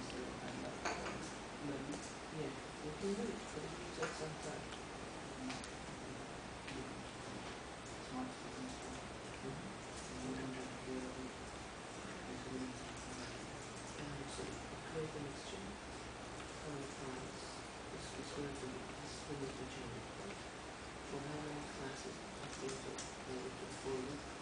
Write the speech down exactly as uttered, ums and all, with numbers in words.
instead of hand up. Learning. Yeah, we can do it, but it will take some time. Smart system stuff. Mm-hmm. We don't have clear experience. Um, so create an exchange, current files. This is going to be this will need to change. We'll have our classes uploaded uh, to folder.